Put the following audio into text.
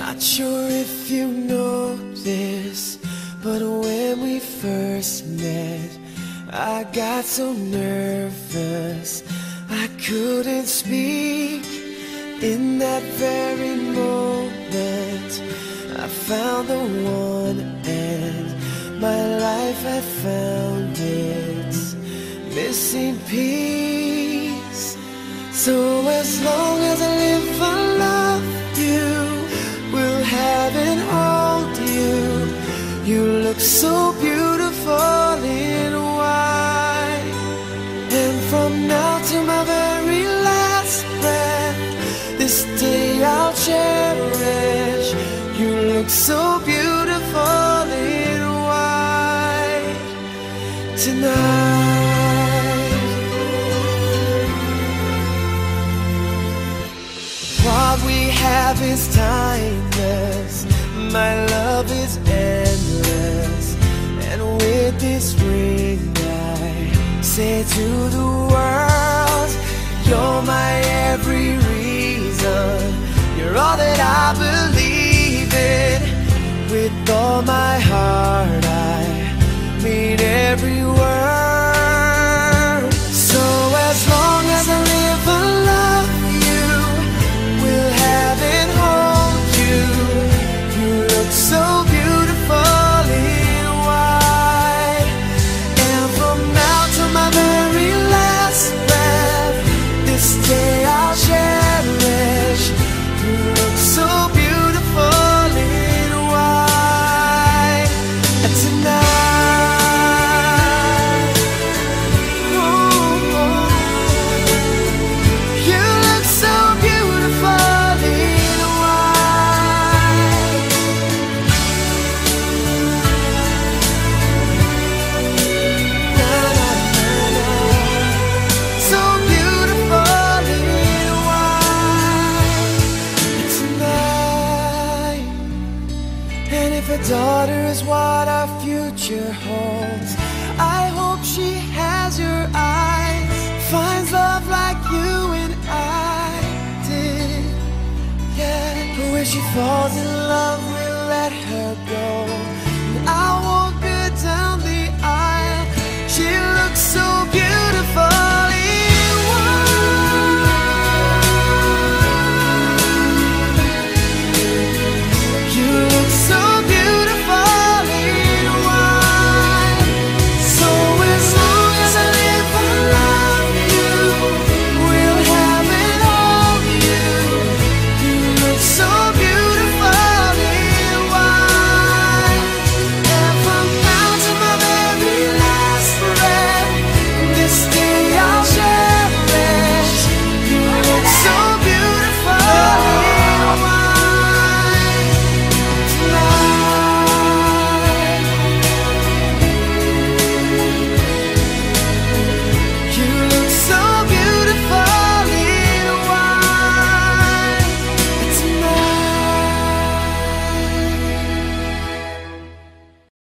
Not sure if you know this, but when we first met, I got so nervous I couldn't speak. In that very moment, I found the one, and my life had found its missing piece. So as long as I live, I love you, will have and hold you. You look so beautiful in white, and from now to my very last breath, this day I'll cherish. You look so beautiful in white tonight. What we have is timeless, my love is endless, and with this ring I say to the world, you're my every reason, you're all that I believe in. With all my heart I mean every word. So as long as I live, I love you, will have and hold you. You look so beautiful in white, and from now to my very last breath, this day I'll cherish. You look so beautiful in white tonight. Ooh, you look so beautiful in white. Na, na, na, na. So beautiful in white tonight. And if a daughter is what our future holds, I hope she has your eyes, finds love like you and I did. Yeah, but when she falls in love, we'll let her go.